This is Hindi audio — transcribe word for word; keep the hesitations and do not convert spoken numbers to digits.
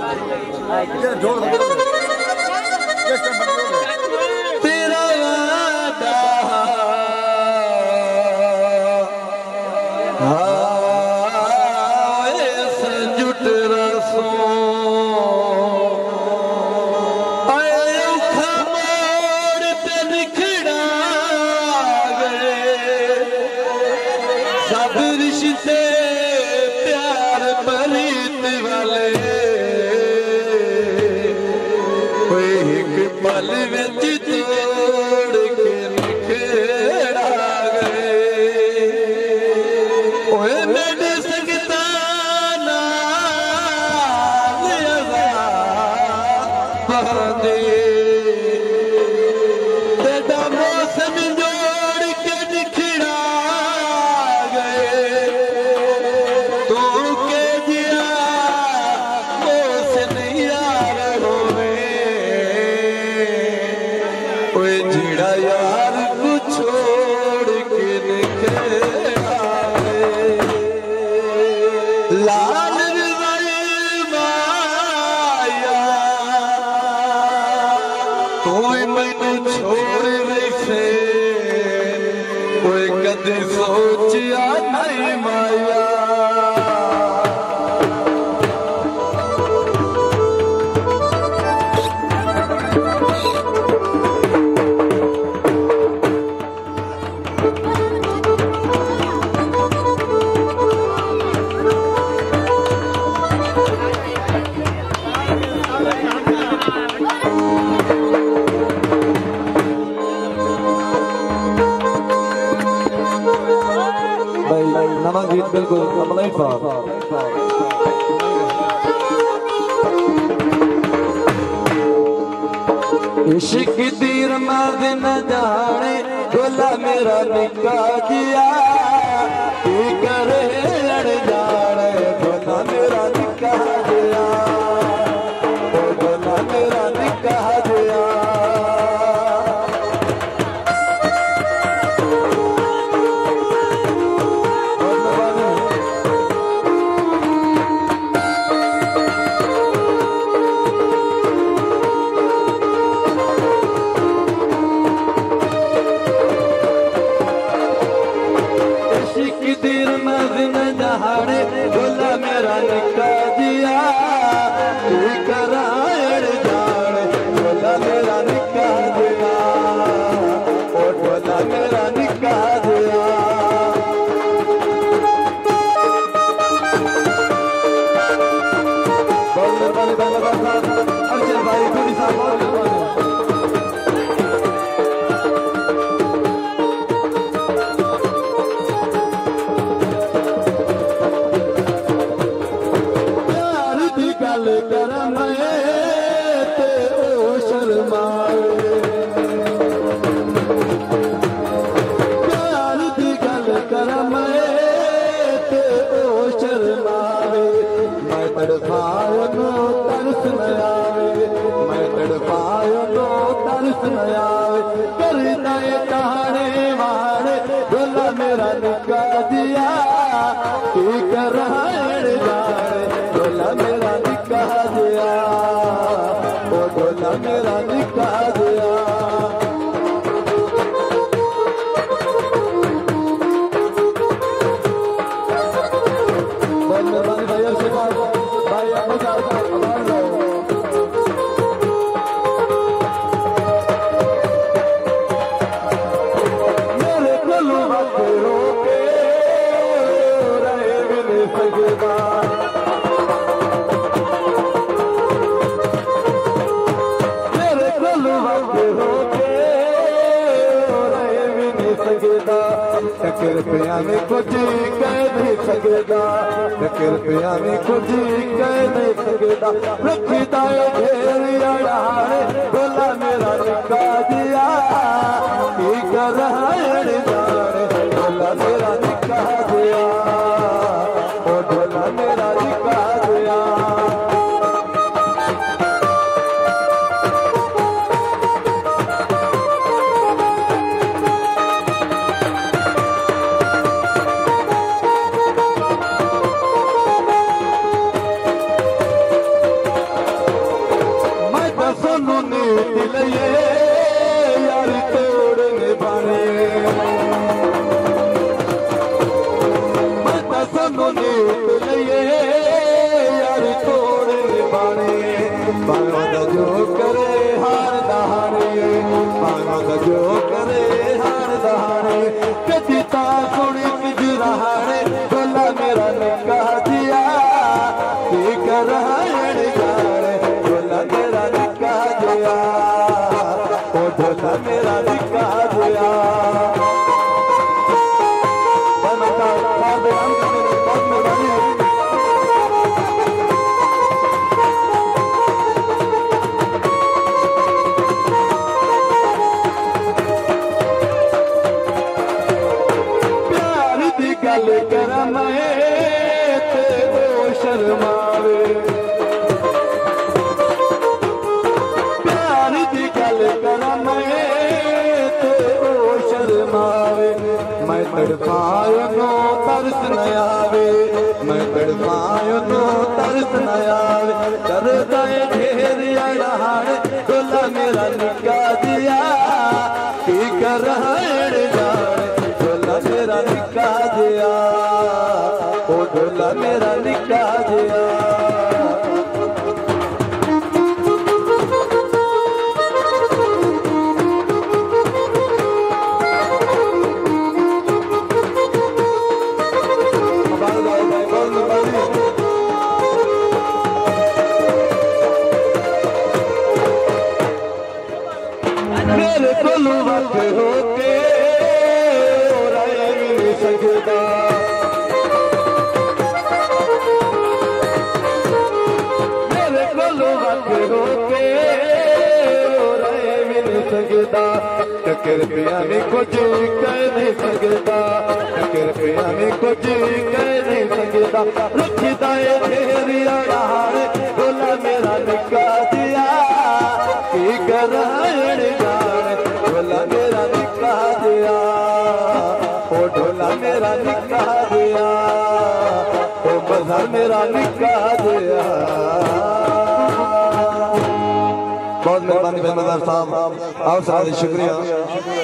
तेरा वादा जुट रसो सब रिश्ते प्यार प्रीत वाले कोई एक पल विच तोड़ के निखेड़ा गए ओए मेरे संगता नाल अज़ाब दे तेरा मौसम जोड़ के निखड़ा जीड़ा यार को छोड़ के निकला लाल माया तू मैनू छोड़ वैसे कोई कदे सोचिया नहीं माया नमक गीत बिल्कुल कमलाई साहब इश्क दी रमाज़ न जाने गोला मेरा निका जिया की करे लड़ जाने गोला मेरा निका जिया गोला मेरा निका जिया गोला मेरा निका दिया करायण जाने गोला मेरा निका दिया ओ गोला मेरा निका दिया बोल बोल बोल अर्जुन भाई पूरी साहब तड़पायो नो तरस न आवे मैं तड़पायो नो तरस न आवे करता ये कहानी मारे गोला मेरा निका दिया की करायण जाने गोला मेरा निका दिया ओ गोला मेरा निका दिया टकर पिया में कुछ कह नहीं सकता टकर पिया में कुछ कह नहीं सकता रखता घेर अड़ाए गोला मेरा निका दिया की करायण जाने गोला मेरा निका दिया ओ गोला मेरा निका दिया नीत लइए यार तोड़ने बाने मैं सुनो नीत लइए यार तोड़ने बाने भागवत जो करे हार दहाड़े भागवत जो करे हार दहाड़े कदिता सुनी किजराड़े बोला मेरा निकाह दिया की कर बोला मेरा निकाह दिया ओ बोला मेरा निकाह दिया बनता बाबे अंत मेरे पद में बनी प्यार दी गल कर मैं ते ओ शर्मावे प्यार दी गल कर मैं ते ओ शर्मावे मैं तड़पायो नो तरस न आवे मैं तड़पायो नो तरस न आवे करदा ए ढेर अड़हाड़ बोला मेरा निकाह दिया की कर जाने बोला मेरा निकाह दिया ओ बोला मेरा निकाह दिया मेरे कोलू वक्त होके और आए मिल सकदा मेरे कोलू वक्त होके और आए मिल सकदा टकर पिया में कुछ कह नहीं सकदा टकर पिया में कुछ कह नहीं सकदा रखदा ए ढेरी अड़हाड़ बोला मेरा निकाह दिया की कर ढोला मेरा निकाह दिया ओ ढोला मेरा निकाह दिया ओ बाजार मेरा निकाह दिया बहुत मेहरबानी भाई मजार साहब आप सारे शुक्रिया।